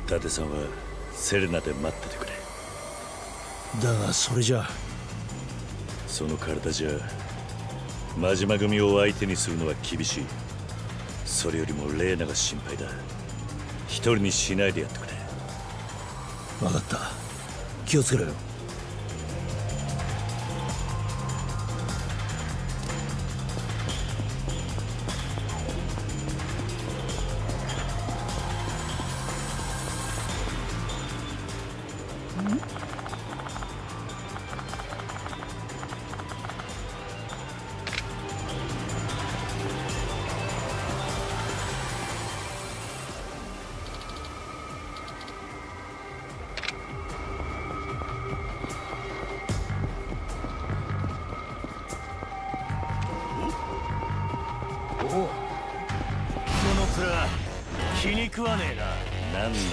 伊達さんはセレナで待っててくれ。 だがそれじゃその体じゃ真島組を相手にするのは厳しい。それよりもレーナが心配だ。一人にしないでやってくれ。 分かった。気をつけろよ。 気に食わねえな。 何なんだ。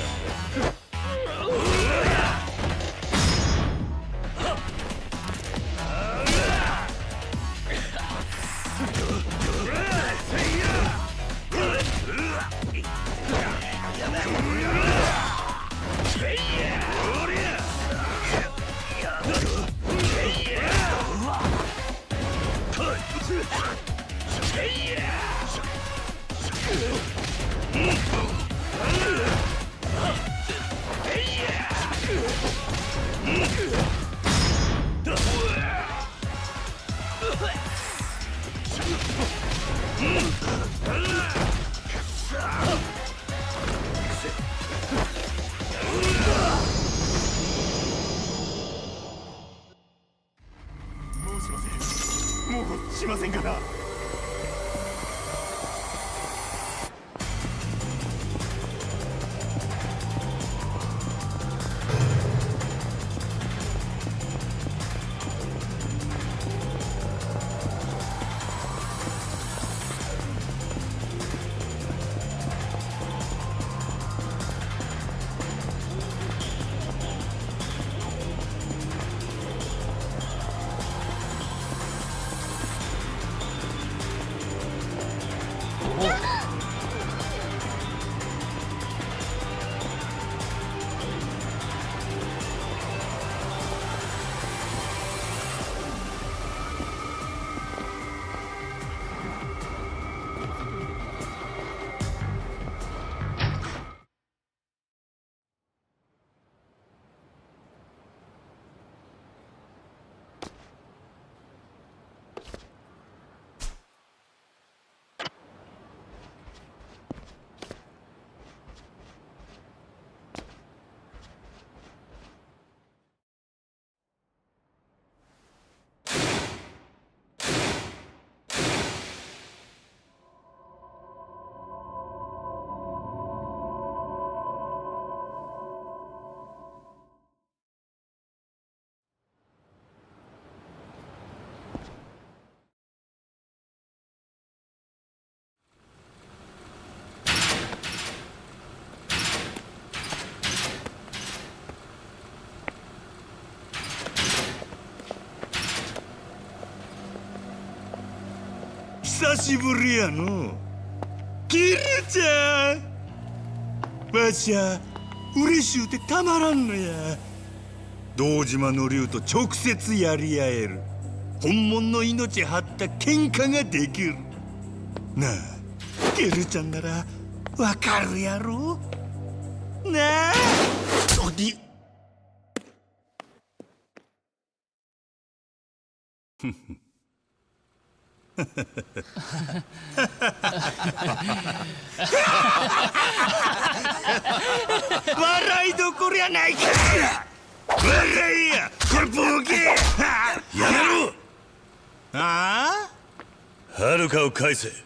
もうしませんから。 久しぶりやのキルちゃん。わしゃ嬉しゅうてたまらんのや。堂島の竜と直接やり合える。本物の命張った喧嘩ができる。なあキルちゃんならわかるやろなあ。おり笑いどころやないか。笑いやこれボケ。 やめろ。 ああ、はるかを返せ。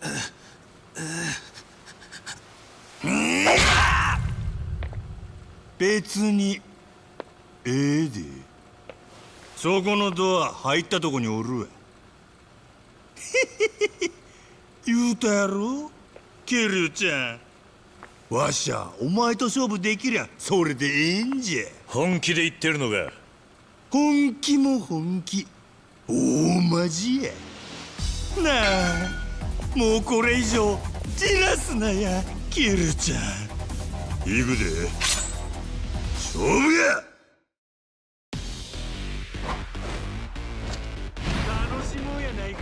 別にええで。そこのドア入ったとこにおるわ。言うたやろキルちゃん。わしゃお前と勝負できりゃそれでええんじゃ。 本気で言ってるのか。 本気も本気。大マジやなあ。もうこれ以上じらすなやキルちゃん。 行くで。勝負や。楽しもうやないか。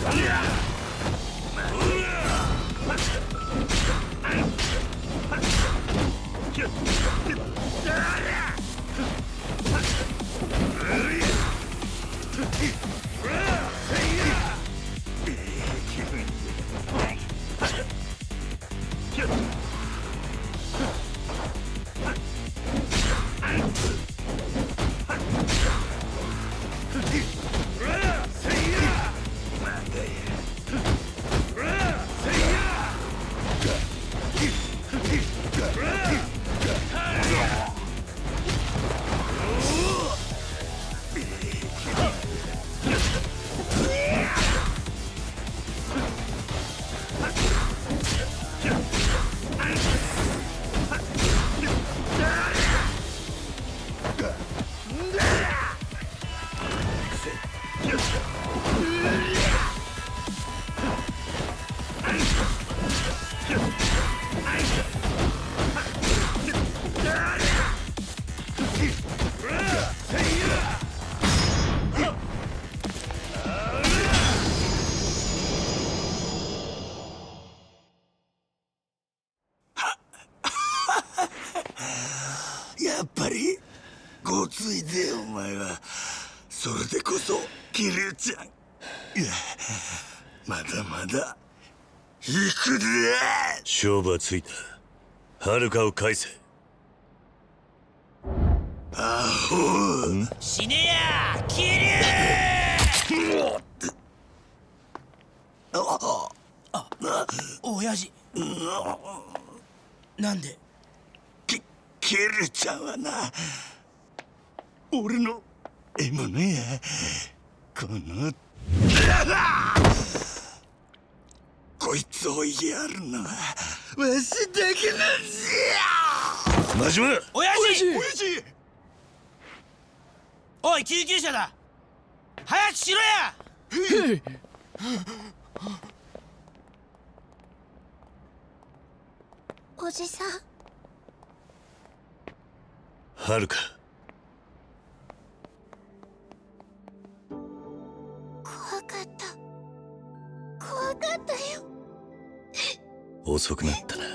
やっぱりごついでお前は。それでこそ桐生ちゃん。いや、まだまだ行くで。 勝負はついた。遥かを返せ。 アホ。 死ねや桐生。親父、なんで？ 桐生ちゃんはな、俺の獲物や。このこいつをやるのはわしだけなんじゃ。 真島。 親父！ 親父！ おい、救急車だ！早くしろや！ おじさん。 遥か。 怖かった。怖かったよ。 遅くなったな。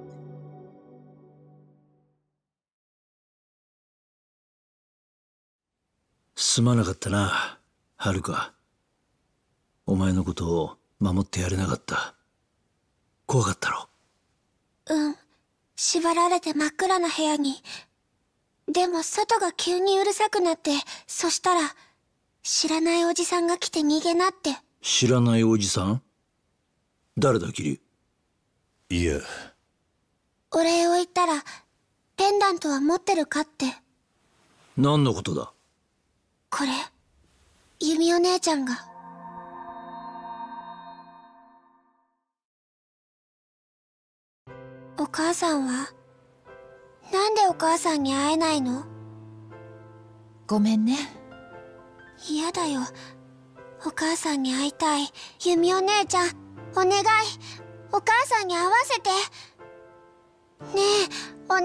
すまなかったな、遥か。お前のことを守ってやれなかった。怖かったろ。 うん。縛られて真っ暗な部屋に。でも外が急にうるさくなって、そしたら知らないおじさんが来て逃げなって。 知らないおじさん？誰だ、桐生。 いや、 お礼を言ったらペンダントは持ってるかって。 何のことだ？ これ弓お姉ちゃんが。お母さんは？なんでお母さんに会えないの？ ごめんね。 嫌だよ。お母さんに会いたい。弓お姉ちゃん、お願い。お母さんに会わせて。ねえ、お願い。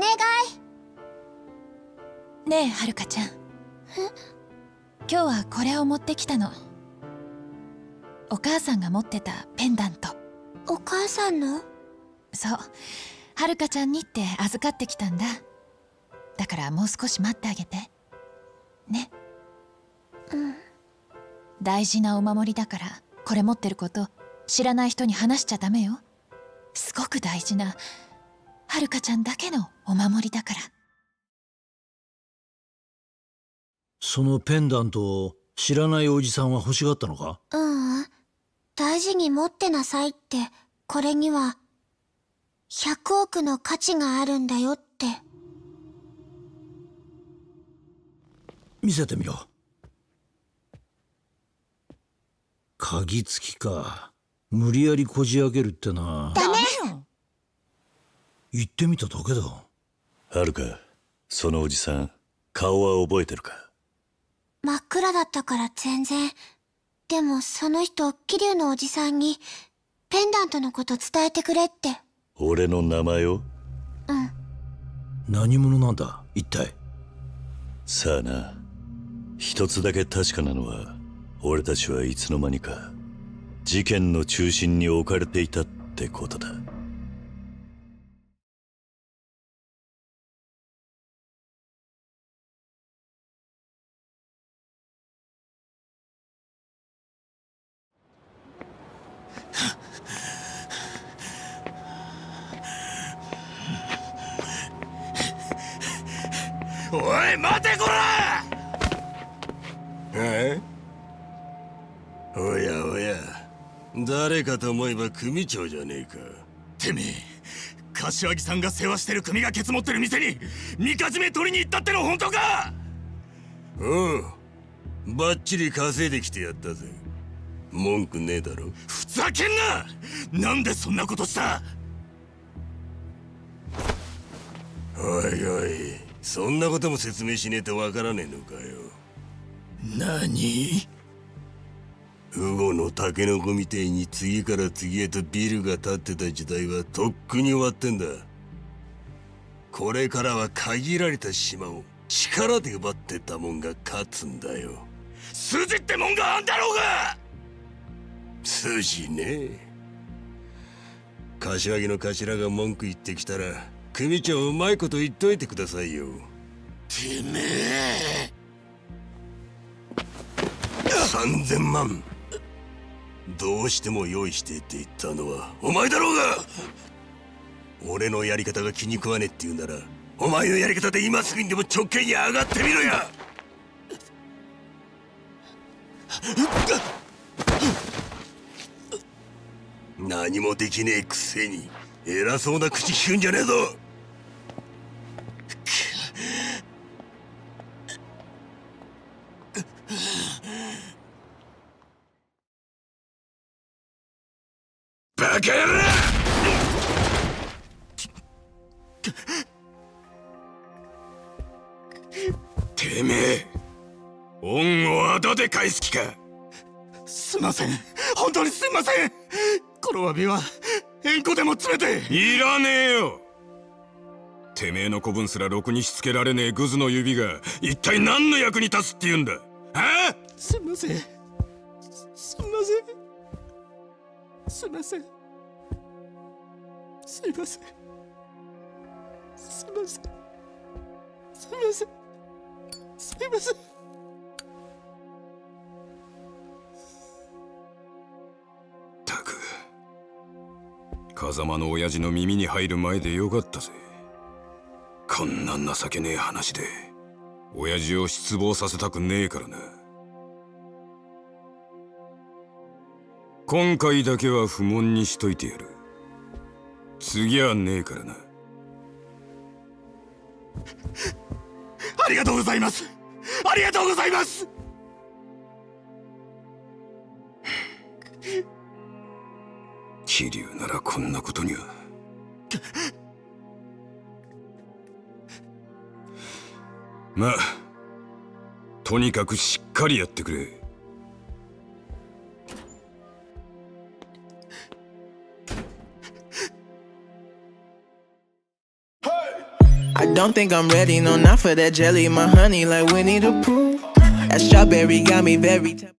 ねえ、はるかちゃん。今日はこれを持ってきたの。お母さんが持ってたペンダント。 お母さんの？ そう、はるかちゃんにって預かってきたんだ。だからもう少し待ってあげてね。 うん。 大事なお守りだから、これ持ってること知らない人に話しちゃダメよ。すごく大事なはるかちゃんだけのお守りだから。 そのペンダントを知らないおじさんは欲しがったのか？ 大事に持ってなさいって。これには100億の価値があるんだよって。 見せてみろ。鍵付きか。無理やりこじ開けるってな。 ダメよ。 言ってみただけだ。 遥か、そのおじさん顔は覚えてるか？ 真っ暗だったから全然。でもその人、桐生のおじさんにペンダントのこと伝えてくれって。 俺の名前を？ うん。 何者なんだ一体？ さあな。一つだけ確かなのは、俺たちはいつの間にか事件の中心に置かれていたってことだ。 おい待てこら！おやおや、誰かと思えば組長じゃねえか。てめえ、柏木さんが世話してる組がケツ持ってる店にみかじめ取りに行ったっての本当か？バッチリ稼いできてやったぜ。文句ねえだろ。ふざけんな！なんでそんなことした？おいおい、そんなことも説明しねえとわからねえのかよ。何？ウゴのタケノコみてえに次から次へとビルが建ってた時代はとっくに終わってんだ。これからは限られた島を力で奪ってたもんが勝つんだよ。筋ってもんがあんだろうが！筋ね。柏木の頭が文句言ってきたら組長うまいこと言っといてくださいよ。てめえ！3000万どうしても用意してって言ったのはお前だろうが！俺のやり方が気に食わねえって言うならお前のやり方で今すぐにでも直径に上がってみろや！何もできねえくせに偉そうな口聞くんじゃねえぞ！バカ野郎！てめえ、恩をあだで返す気か？すいません、本当にすいません。この詫びは縁故でも詰めて。いらねえよ。てめえの子分すらろくにしつけられねえグズの指が一体何の役に立つって言うんだ。ああ？すいません、すいません、すいません、すいません、すいません、すいません、すいません。たく、風間の親父の耳に入る前でよかったぜ。こんな情けねえ話で親父を失望させたくねえからな。今回だけは不問にしといてやる。次はねえからな。ありがとうございます。ありがとうございます。桐生ならこんなことには。まあとにかくしっかりやってくれ。 I don't think I'm ready, no, not for that jelly. My honey like Winnie the Pooh. That strawberry got me very